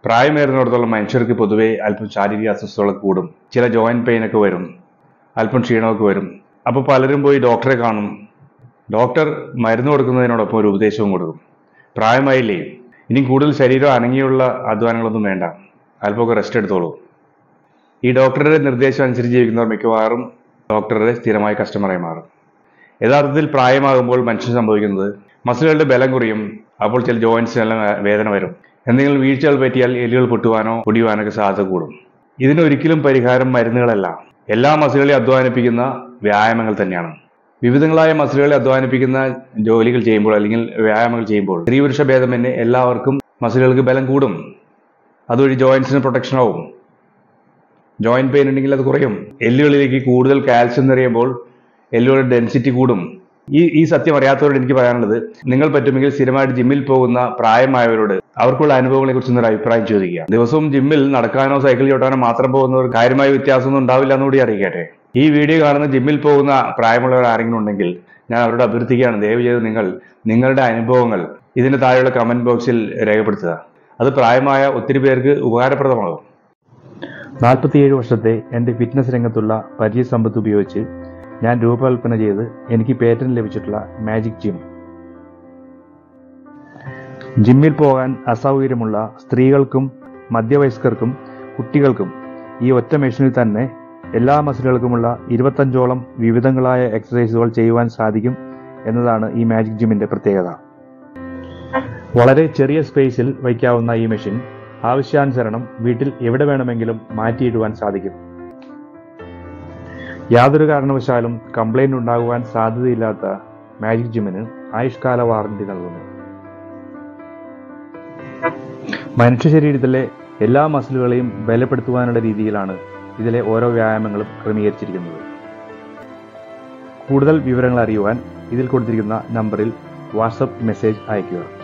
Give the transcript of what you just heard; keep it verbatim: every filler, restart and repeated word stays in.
പ്രായമേറുന്നിടത്തോളം മനുഷ്യർക്ക് പൊതുവേ അല്പം ശാരീരിക അസ്വസ്ഥതകളൊക്കെ കൂടും. ചില ജോയിന്റ് പെയിൻ ഒക്കെ വരും, അല്പം ക്ഷീണമൊക്കെ വരും. അപ്പോൾ പലരും പോയി ഡോക്ടറെ കാണും. ഡോക്ടർ മരുന്ന് കൊടുക്കുന്നതിനോടൊപ്പം ഒരു ഉപദേശവും കൊടുക്കും. പ്രായമായില്ലേ, ഇനി കൂടുതൽ ശരീരം അനങ്ങിയുള്ള അധ്വാനങ്ങളൊന്നും വേണ്ട, അല്പമൊക്കെ റെസ്റ്റ് എടുത്തോളൂ. ഈ ഡോക്ടറുടെ നിർദ്ദേശം അനുസരിച്ച് ജീവിക്കുന്നവർ മിക്കവാറും ഡോക്ടറുടെ സ്ഥിരമായ കസ്റ്റമറായി മാറും. യഥാർത്ഥത്തിൽ പ്രായമാകുമ്പോൾ മനുഷ്യന് സംഭവിക്കുന്നത് മസിലുകളുടെ ബലം കുറയും. അപ്പോൾ ചില ജോയിൻസിനെല്ലാം വേദന വരും. എന്തെങ്കിലും വീഴ്ചകൾ പറ്റിയാൽ എല്ലുകൾ പൊട്ടുവാനോ പൊടിയുവാനൊക്കെ സാധ്യത കൂടും. ഇതിനൊരിക്കലും പരിഹാരം മരുന്നുകളല്ല, എല്ലാ മസിലുകളെ അധ്വാനിപ്പിക്കുന്ന വ്യായാമങ്ങൾ തന്നെയാണ്. വിവിധങ്ങളായ മസിലുകളെ അധ്വാനിപ്പിക്കുന്ന ജോലികൾ ചെയ്യുമ്പോൾ അല്ലെങ്കിൽ വ്യായാമങ്ങൾ ചെയ്യുമ്പോൾ സ്ത്രീ പുരുഷ ഭേദമന്യേ എല്ലാവർക്കും മസിലുകൾക്ക് ബലം കൂടും. അതുവഴി ജോയിൻസിന് പ്രൊട്ടക്ഷൻ ആവും. ജോയിന്റ് പെയിൻ ഉണ്ടെങ്കിൽ അത് കുറയും. എല്ലുകളിലേക്ക് കൂടുതൽ കാൽസ്യം നിറയുമ്പോൾ എല്ലുകളുടെ ഡെൻസിറ്റി കൂടും. ഈ ഈ സത്യം അറിയാത്തവരോട് എനിക്ക് പറയാനുള്ളത്, നിങ്ങൾ പറ്റുമെങ്കിൽ സ്ഥിരമായിട്ട് ജിമ്മിൽ പോകുന്ന പ്രായമായവരോട് അവർക്കുള്ള അനുഭവങ്ങളെ കുറിച്ച് ഒരു അഭിപ്രായം ചോദിക്കുക. ദിവസവും ജിമ്മിൽ നടക്കാനോ സൈക്കിൾ ചോട്ടാനോ മാത്രം പോകുന്നവർ കാര്യമായ വ്യത്യാസമൊന്നും ഉണ്ടാവില്ല എന്നുകൂടി അറിയിക്കട്ടെ. ഈ വീഡിയോ കാണുന്ന ജിമ്മിൽ പോകുന്ന പ്രായമുള്ളവർ ആരെങ്കിലും ഉണ്ടെങ്കിൽ ഞാൻ അവരോട് അഭ്യർത്ഥിക്കുകയാണ്, ദയവ് ചെയ്ത് നിങ്ങൾ നിങ്ങളുടെ അനുഭവങ്ങൾ ഇതിന് താഴെയുള്ള കമന്റ് ബോക്സിൽ രേഖപ്പെടുത്തുക. അത് പ്രായമായ ഒത്തിരി പേർക്ക് ഉപകാരപ്രദമാകും. നാൽപ്പത്തിയേഴ് വർഷത്തെ എൻ്റെ ഫിറ്റ്നസ് രംഗത്തുള്ള പരിചയസമ്പത്ത് ഉപയോഗിച്ച് ഞാൻ രൂപകൽപ്പന ചെയ്ത് എനിക്ക് പേറ്റന്റ് ലഭിച്ചിട്ടുള്ള മാജിക് ജിം. ജിമ്മിൽ പോകാൻ അസൗകര്യമുള്ള സ്ത്രീകൾക്കും മധ്യവയസ്കർക്കും കുട്ടികൾക്കും ഈ ഒറ്റ മെഷീനിൽ തന്നെ എല്ലാ മസിലുകൾക്കുമുള്ള ഇരുപത്തഞ്ചോളം വിവിധങ്ങളായ എക്സസൈസുകൾ ചെയ്യുവാൻ സാധിക്കും എന്നതാണ് ഈ മാജിക് ജിമ്മിന്റെ പ്രത്യേകത. വളരെ ചെറിയ സ്പേസിൽ വയ്ക്കാവുന്ന ഈ മെഷീൻ ആവശ്യാനുസരണം വീട്ടിൽ എവിടെ വേണമെങ്കിലും മാറ്റിയിടുവാൻ സാധിക്കും. യാതൊരു കാരണവശാലും കംപ്ലൈന്റ് ഉണ്ടാകുവാൻ സാധ്യതയില്ലാത്ത മാജിക് ജിമ്മിന് ആയുഷ്കാല വാറന്റി നൽകുന്നു. മനുഷ്യ ശരീരത്തിലെ എല്ലാ മസിലുകളെയും ബലപ്പെടുത്തുവാനുള്ള രീതിയിലാണ് ഇതിലെ ഓരോ വ്യായാമങ്ങളും ക്രമീകരിച്ചിരിക്കുന്നത്. കൂടുതൽ വിവരങ്ങൾ അറിയുവാൻ ഇതിൽ കൊടുത്തിരിക്കുന്ന നമ്പറിൽ വാട്സപ്പ് മെസ്സേജ് അയയ്ക്കുക.